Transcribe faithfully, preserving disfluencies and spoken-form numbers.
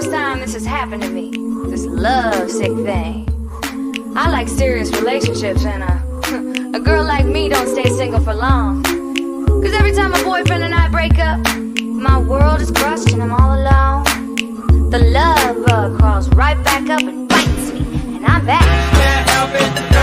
first time this has happened to me. This love sick thing. I like serious relationships, and a, a girl like me don't stay single for long. Cause every time my boyfriend and I break up, my world is crushed and I'm all alone. The love bug crawls right back up and bites me, and I'm back. Can't help it.